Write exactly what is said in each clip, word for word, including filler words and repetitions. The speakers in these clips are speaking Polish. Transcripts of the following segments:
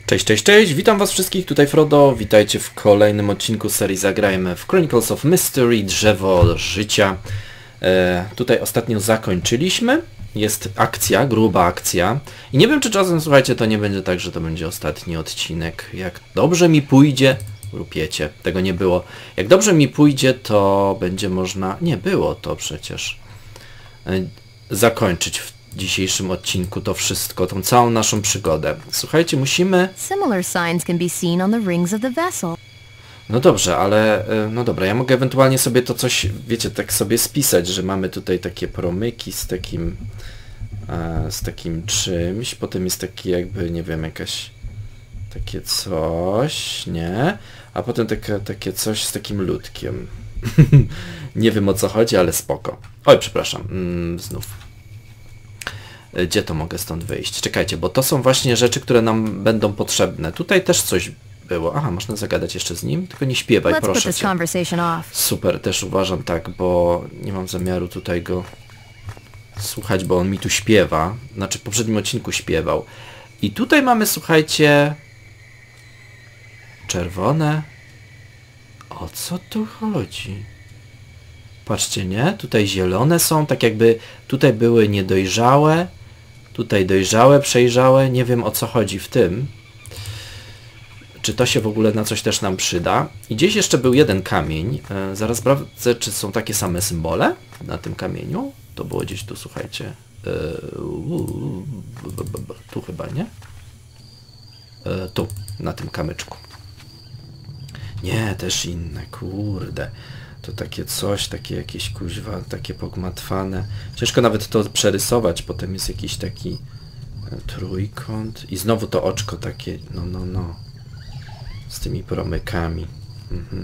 Cześć, cześć, cześć, witam was wszystkich, tutaj Frodo, witajcie w kolejnym odcinku serii Zagrajmy w Chronicles of Mystery, Drzewo Życia. E, tutaj ostatnio zakończyliśmy, jest akcja, gruba akcja i nie wiem czy czasem, słuchajcie, to nie będzie tak, że to będzie ostatni odcinek. Jak dobrze mi pójdzie, rupiecie, tego nie było, jak dobrze mi pójdzie, to będzie można, nie było to przecież, e, zakończyć w dzisiejszym odcinku to wszystko, tą całą naszą przygodę. Słuchajcie, musimy... Similar signs can be seen on the rings of the vessel. No dobrze, ale... No dobra, ja mogę ewentualnie sobie to coś, wiecie, tak sobie spisać, że mamy tutaj takie promyki z takim... E, z takim czymś, potem jest taki jakby, nie wiem, jakaś... Takie coś, nie? A potem takie, takie coś z takim ludkiem. Nie wiem o co chodzi, ale spoko. Oj, przepraszam, mm, znów. Gdzie to mogę stąd wyjść? Czekajcie, bo to są właśnie rzeczy, które nam będą potrzebne. Tutaj też coś było. Aha, można zagadać jeszcze z nim, tylko nie śpiewaj, Let's proszę put this cię. conversation off. Super, też uważam tak, bo nie mam zamiaru tutaj go słuchać, bo on mi tu śpiewa. Znaczy w poprzednim odcinku śpiewał. I tutaj mamy, słuchajcie, czerwone. O co tu chodzi? Patrzcie, nie? Tutaj zielone są, tak jakby tutaj były niedojrzałe, tutaj dojrzałe, przejrzałe, nie wiem o co chodzi w tym. Czy to się w ogóle na coś też nam przyda. I gdzieś jeszcze był jeden kamień, e, zaraz sprawdzę, czy są takie same symbole na tym kamieniu. To było gdzieś tu, słuchajcie, e, uu, b, b, b, tu chyba, nie? E, tu, na tym kamyczku. Nie, też inne, kurde. To takie coś, takie jakieś kuźwa, takie pogmatwane. Ciężko nawet to przerysować, potem jest jakiś taki e, trójkąt i znowu to oczko takie, no, no, no. Z tymi promykami. Mhm.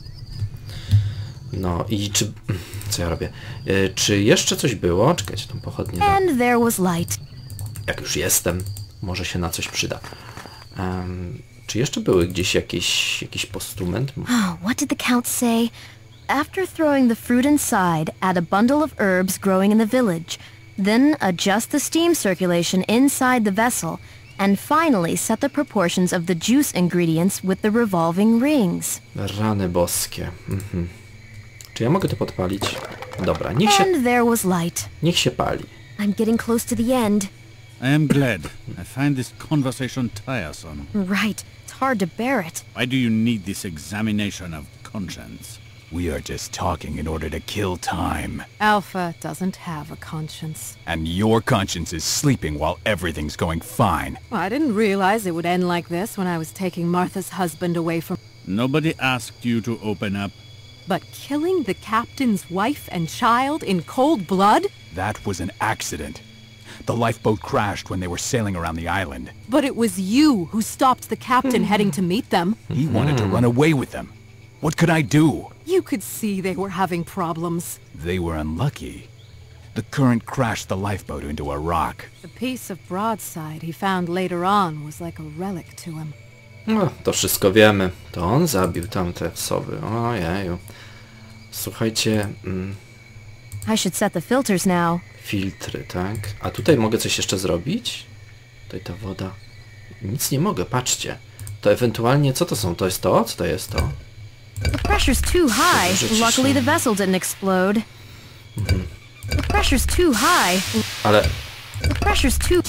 No i czy... Co ja robię? E, czy jeszcze coś było? Czekajcie, tą pochodnię. And there was light. Jak już jestem, może się na coś przyda. Um, czy jeszcze były gdzieś jakieś, jakiś postument? Oh, what did the count say? After throwing the fruit inside, add a bundle of herbs growing in the village. Then adjust the steam circulation inside the vessel. And finally set the proportions of the juice ingredients with the revolving rings. Rany boskie. Mhm. Czy ja mogę to podpalić? Dobra, niech się, And there was light. niech się pali. I'm getting close to the end. I am glad. I find this conversation tiresome. Right. It's hard to bear it. Why do you need this examination of conscience? We are just talking in order to kill time. Alpha doesn't have a conscience. And your conscience is sleeping while everything's going fine. Well, I didn't realize it would end like this when I was taking Martha's husband away from... Nobody asked you to open up. But killing the captain's wife and child in cold blood? That was an accident. The lifeboat crashed when they were sailing around the island. But it was you who stopped the captain heading to meet them. He wanted to run away with them. What could I do? You could see they were having problems. They were unlucky. The current crashed the lifeboat into a rock. The piece of broadside he found later on was like a relic to him. No, to wszystko wiemy. To on zabił tamte sowy. Ojeju. Słuchajcie, mm, I should set the filters now. filtry, tak? A tutaj mogę coś jeszcze zrobić? Tutaj ta woda. Nic nie mogę, patrzcie. To ewentualnie, co to są? To jest to? Co to jest to? The pressure's too high. Luckily the vessel didn't explode. The pressure's too high. Ale... The pressure's too...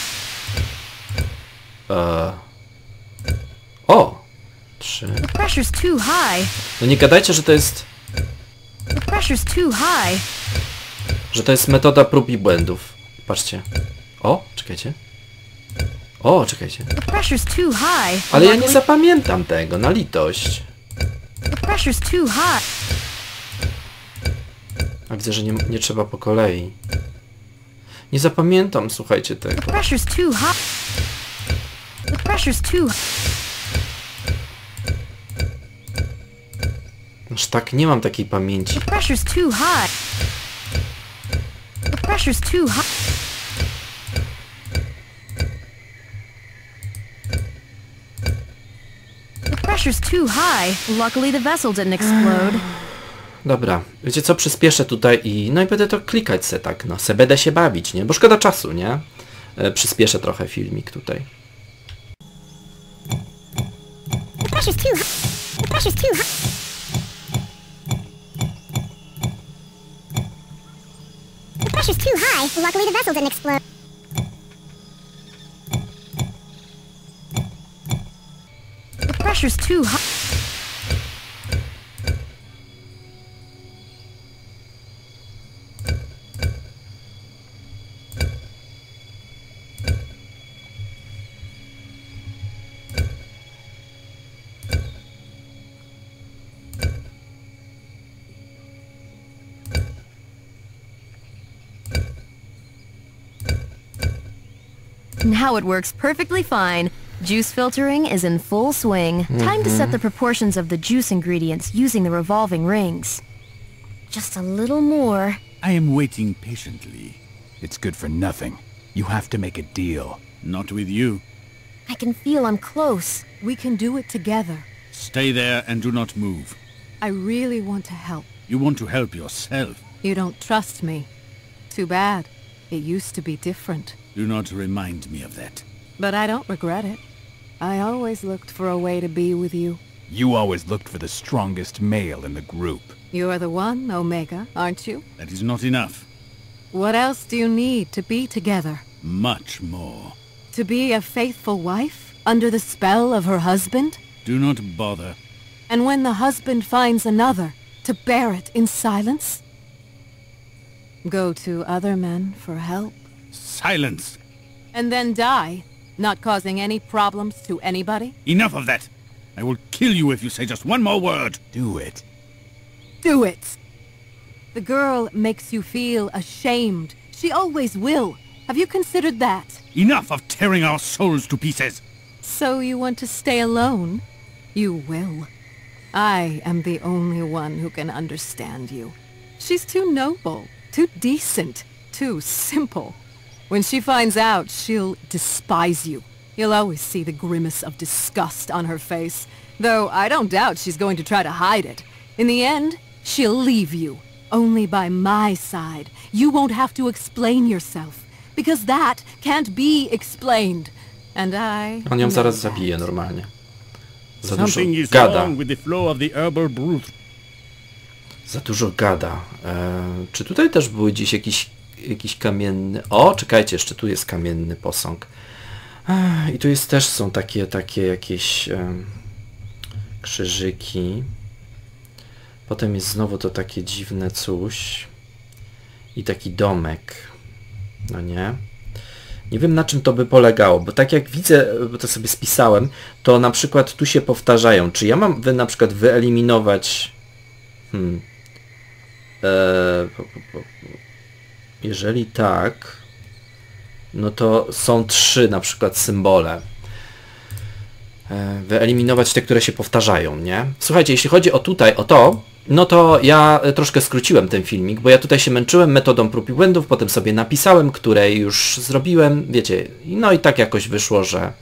E... O! Trzy... The pressure's too high. No nie gadajcie, że to jest... The pressure's too high. Że to jest metoda prób i błędów. Patrzcie. O, czekajcie. O, czekajcie. The pressure's too high. Ale ja nie Luckily- zapamiętam tego, na litość. The pressure's too high. A widzę, że nie, nie trzeba po kolei. Nie zapamiętam, słuchajcie, tego. The pressure's too high. The pressure's too... Aż tak, nie mam takiej pamięci. The pressure's too high. The pressure's too high. The pressure's too high. Luckily the vessel didn't explode. Dobra, wiecie co, przyspieszę tutaj i... No i będę to klikać se tak, no. Se będę się bawić, nie? Bo szkoda czasu, nie? E, przyspieszę trochę filmik tutaj. pressure's too high. The pressure's too high. The pressure's too high. Luckily the vessel didn't explode. The pressure's too high. Now it works perfectly fine. Juice filtering is in full swing. Time to set the proportions of the juice ingredients using the revolving rings. Just a little more. I am waiting patiently. It's good for nothing. You have to make a deal. Not with you. I can feel I'm close. We can do it together. Stay there and do not move. I really want to help. You want to help yourself. You don't trust me. Too bad. It used to be different. Do not remind me of that. But I don't regret it. I always looked for a way to be with you. You always looked for the strongest male in the group. You're the one, Omega, aren't you? That is not enough. What else do you need to be together? Much more. To be a faithful wife? Under the spell of her husband? Do not bother. And when the husband finds another, to bear it in silence? Go to other men for help? Silence! And then die, not causing any problems to anybody? Enough of that! I will kill you if you say just one more word! Do it. Do it! The girl makes you feel ashamed. She always will. Have you considered that? Enough of tearing our souls to pieces! So you want to stay alone? You will. I am the only one who can understand you. She's too noble, too decent, too simple. When she finds out, she'll despise you. You'll always see the grimace of disgust on her face, though I don't doubt she's going to try to hide it. In the end, she'll leave you. Only by my side. You won't have to explain yourself, because that can't be explained. And I On ją know zaraz that. zabije normalnie. Za dużo Something is gada. wrong with the flow of the herbal broth. Za dużo gada. E, czy tutaj też były gdzieś jakiś, jakiś kamienny... O, czekajcie, jeszcze tu jest kamienny posąg. E, I tu jest też są takie, takie jakieś e, krzyżyki. Potem jest znowu to takie dziwne coś. I taki domek. No nie? Nie wiem, na czym to by polegało, bo tak jak widzę, bo to sobie spisałem, to na przykład tu się powtarzają. Czy ja mam wy, na przykład wyeliminować... Hmm. Eee, po, po, po. Jeżeli tak, no to są trzy na przykład symbole. Eee, wyeliminować te, które się powtarzają, nie? Słuchajcie, jeśli chodzi o tutaj, o to, no to ja troszkę skróciłem ten filmik, bo ja tutaj się męczyłem metodą prób i błędów, potem sobie napisałem, które już zrobiłem, wiecie, no i tak jakoś wyszło, że,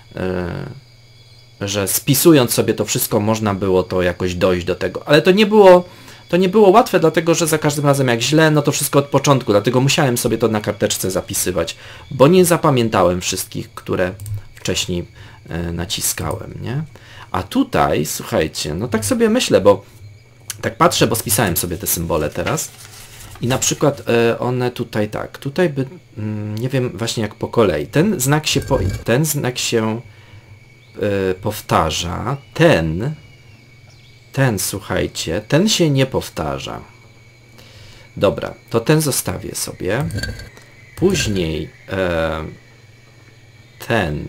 yy, że spisując sobie to wszystko można było to jakoś dojść do tego, ale to nie było, to nie było łatwe, dlatego że za każdym razem jak źle, no to wszystko od początku, dlatego musiałem sobie to na karteczce zapisywać, bo nie zapamiętałem wszystkich, które wcześniej yy, naciskałem, nie? A tutaj, słuchajcie, no tak sobie myślę, bo tak patrzę, bo spisałem sobie te symbole teraz i na przykład e, one tutaj tak, tutaj by, mm, nie wiem właśnie jak po kolei, ten znak się, po, ten znak się e, powtarza, ten, ten słuchajcie, ten się nie powtarza. Dobra, to ten zostawię sobie, później e, ten,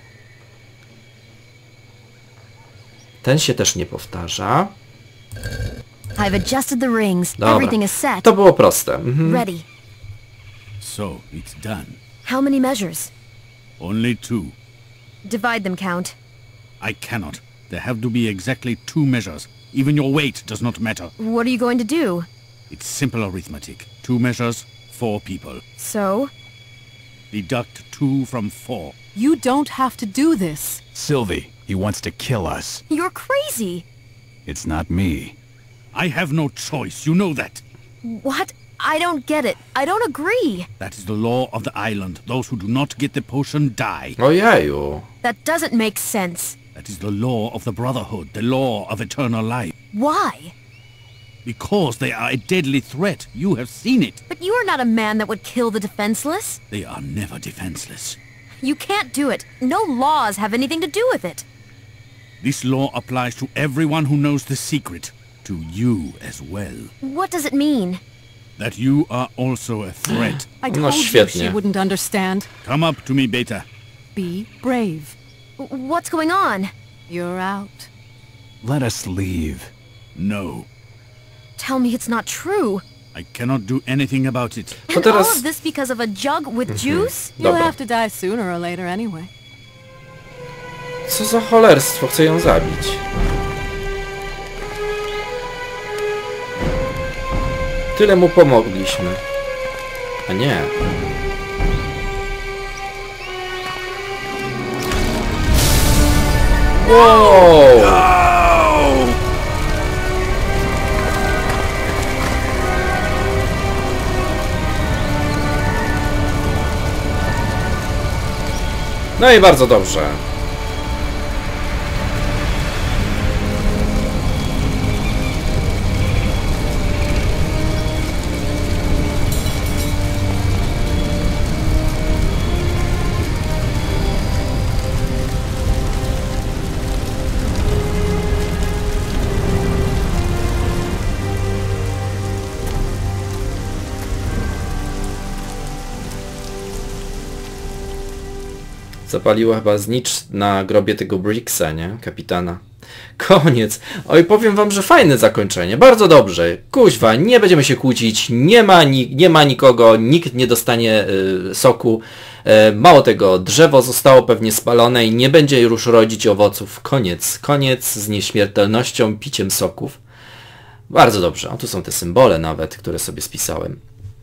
ten się też nie powtarza. I've adjusted the rings. Dobra. Everything is set. To było proste. Mhm. Ready. So, it's done. How many measures? Only two. Divide them, Count. I cannot. There have to be exactly two measures. Even your weight does not matter. What are you going to do? It's simple arithmetic. Two measures, four people. So? Deduct two from four. You don't have to do this. Sylvie, he wants to kill us. You're crazy. It's not me. I have no choice, you know that. What? I don't get it. I don't agree. That is the law of the island. Those who do not get the potion die. Ojeju. That doesn't make sense. That is the law of the Brotherhood, the law of eternal life. Why? Because they are a deadly threat. You have seen it. But you are not a man that would kill the defenseless. They are never defenseless. You can't do it. No laws have anything to do with it. This law applies to everyone who knows the secret. To you as well. What does it mean? That you are also a threat. I No, told you świetnie. she wouldn't understand. Come up to me, Beta. Be brave. W- What's going on? You're out. Let us leave. No. Tell me it's not true. I cannot do anything about it. To And teraz... all of this because of a jug with juice? You'll Dobra. have to die sooner or later anyway. Co za cholerstwo, chcę ją zabić. Tyle mu pomogliśmy. A nie. Wow! No i bardzo dobrze. Zapaliła chyba znicz na grobie tego Bricksa, nie? Kapitana. Koniec. Oj, powiem wam, że fajne zakończenie. Bardzo dobrze. Kuźwa, nie będziemy się kłócić. Nie ma, ni nie ma nikogo. Nikt nie dostanie y, soku. E, mało tego, drzewo zostało pewnie spalone i nie będzie już rodzić owoców. Koniec. Koniec z nieśmiertelnością, piciem soków. Bardzo dobrze. O, tu są te symbole nawet, które sobie spisałem.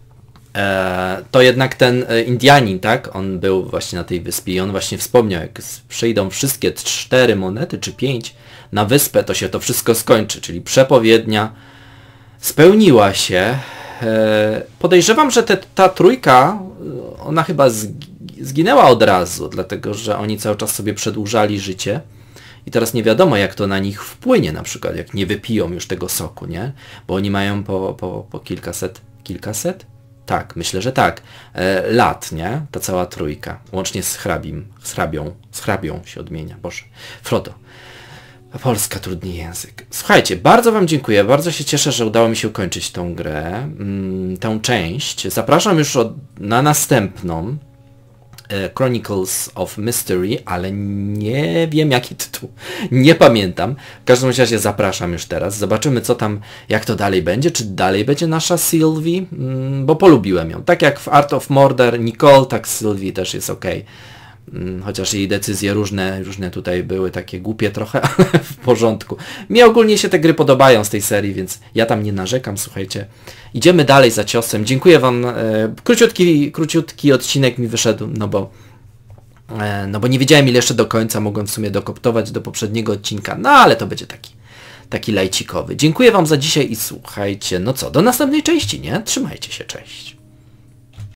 E, to jednak ten e, Indianin, tak? On był właśnie na tej wyspie i on właśnie wspomniał, jak przyjdą wszystkie cztery monety, czy pięć na wyspę, to się to wszystko skończy, czyli przepowiednia spełniła się. E, podejrzewam, że te, ta trójka, ona chyba zginęła od razu, dlatego że oni cały czas sobie przedłużali życie i teraz nie wiadomo, jak to na nich wpłynie, na przykład jak nie wypiją już tego soku, nie? Bo oni mają po, po, po kilkaset, kilkaset? Tak, myślę, że tak. E, lat, nie? Ta cała trójka. Łącznie z hrabim. Z hrabią. Z hrabią się odmienia. Boże. Frodo. A Polska trudny język. Słuchajcie, bardzo wam dziękuję. Bardzo się cieszę, że udało mi się ukończyć tą grę. Mm, tę część. Zapraszam już od, na następną. Chronicles of Mystery, ale nie wiem jaki tytuł, nie pamiętam. W każdym razie zapraszam już teraz. Zobaczymy co tam, jak to dalej będzie, czy dalej będzie nasza Sylvie, mm, bo polubiłem ją. Tak jak w Art of Murder Nicole, tak Sylvie też jest ok. Mm, chociaż jej decyzje różne, różne tutaj były takie głupie trochę, ale w porządku. Mi ogólnie się te gry podobają z tej serii, więc ja tam nie narzekam, słuchajcie. Idziemy dalej za ciosem. Dziękuję wam. E, króciutki, króciutki odcinek mi wyszedł, no bo e, no bo nie wiedziałem ile jeszcze do końca mogłem w sumie dokoptować do poprzedniego odcinka, no ale to będzie taki taki lajcikowy. Dziękuję wam za dzisiaj i słuchajcie, no co, do następnej części, nie? Trzymajcie się, cześć.